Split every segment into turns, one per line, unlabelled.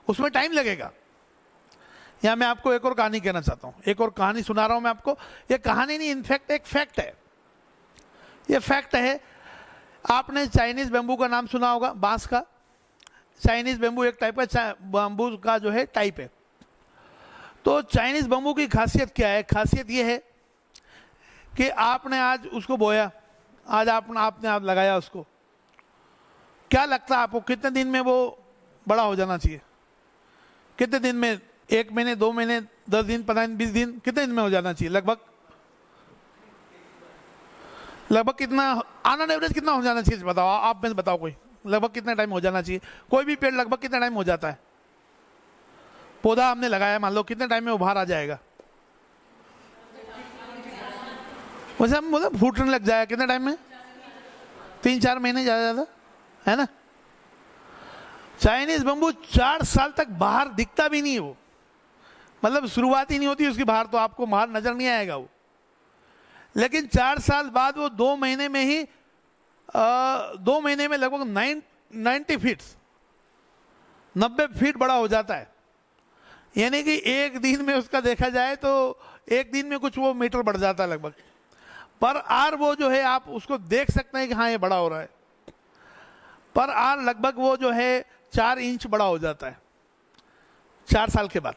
उसमें टाइम लगेगा। यहाँ मैं आपको एक और कहानी कहना चाहता हूँ, एक और कहानी सुना रहा हूँ मैं आपको। ये कहानी नहीं, इनफैक्ट एक फैक्ट है, ये फैक्ट है। आपने चाइनीज बेम्बू का नाम सुना होगा, बांस का। चाइनीज बेम्बू एक टाइप का बेम्बू का जो है टाइप है। तो चाइनीज बेम्बू की खासियत क्या है? खासियत ये है कि आपने आज उसको बोया, आज आपने आप लगाया उसको, क्या लगता है आपको कितने दिन में वो बड़ा हो जाना चाहिए? कितने दिन में? 1 महीने, 2 महीने, 10 दिन, 15 दिन, 20 दिन, कितने दिन में हो जाना चाहिए लगभग? लगभग कितना ऑन एवरेज कितना हो जाना चाहिए बताओ, आप में बताओ कोई, लगभग कितना टाइम हो जाना चाहिए? कोई भी पेड़ लगभग कितना टाइम हो जाता है? पौधा हमने लगाया, मान लो कितने टाइम में वो बाहर आ जाएगा? वैसे हम बोले फूटने लग जाएगा कितने टाइम में? 3-4 महीने, ज्यादा ज्यादा, है ना। चाइनीज बम्बू 4 साल तक बाहर दिखता भी नहीं, वो मतलब शुरुआत ही नहीं होती उसकी बाहर, तो आपको बाहर नजर नहीं आएगा वो। लेकिन 4 साल बाद वो 2 महीने में ही 2 महीने में लगभग 90 फीट, 90 फीट बड़ा हो जाता है। यानी कि एक दिन में उसका देखा जाए तो एक दिन में कुछ वो मीटर बढ़ जाता है लगभग। पर आर वो जो है आप उसको देख सकते हैं कि हाँ ये बड़ा हो रहा है। पर आर लगभग वो जो है 4 इंच बड़ा हो जाता है 4 साल के बाद।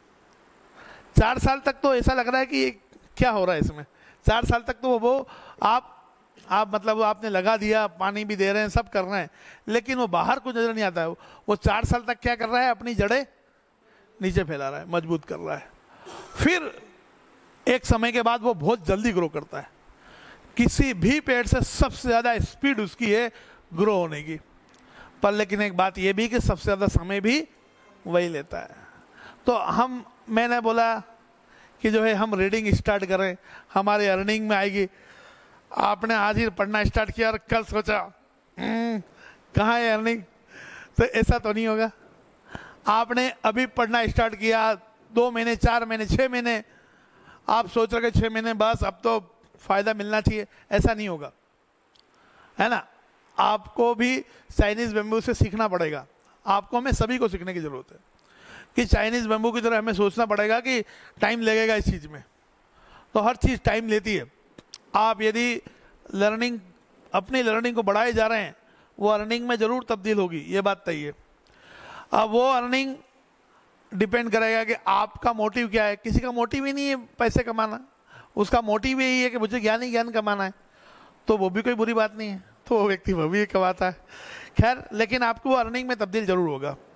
4 साल तक तो ऐसा लग रहा है कि क्या हो रहा है इसमें। 4 साल तक तो वो आप मतलब आपने लगा दिया, पानी भी दे रहे हैं, सब कर रहे हैं, लेकिन वो बाहर कुछ नजर नहीं आता है। वो 4 साल तक क्या कर रहा है? अपनी जड़ें नीचे फैला रहा है, मजबूत कर रहा है। फिर एक समय के बाद वो बहुत जल्दी ग्रो करता है। किसी भी पेड़ से सबसे ज्यादा स्पीड उसकी है ग्रो होने की। पर लेकिन एक बात ये भी कि सबसे ज्यादा समय भी वही लेता है। तो मैंने बोला कि जो है हम रीडिंग स्टार्ट करें, हमारे अर्निंग में आएगी। आपने आज ही पढ़ना स्टार्ट किया और कल सोचा कहाँ है अर्निंग, तो ऐसा तो नहीं होगा। आपने अभी पढ़ना स्टार्ट किया, 2 महीने, 4 महीने, 6 महीने, आप सोच रहे 6 महीने बस अब तो फायदा मिलना चाहिए, ऐसा नहीं होगा, है ना। आपको भी चाइनीज बेम्बू से सीखना पड़ेगा। आपको, हमें सभी को सीखने की जरूरत है कि चाइनीज बेम्बू की तरह हमें सोचना पड़ेगा कि टाइम लगेगा इस चीज में। तो हर चीज टाइम लेती है। आप यदि अपनी लर्निंग को बढ़ाए जा रहे हैं, वो अर्निंग में जरूर तब्दील होगी, ये बात तय है। अब वो अर्निंग डिपेंड करेगा कि आपका मोटिव क्या है। किसी का मोटिव ही नहीं है पैसे कमाना, उसका मोटिव यही है कि मुझे ज्ञान कमाना है, तो वो भी कोई बुरी बात नहीं है, तो वो व्यक्ति वो भी कमाता है। खैर, लेकिन आपको वो अर्निंग में तब्दील जरूर होगा।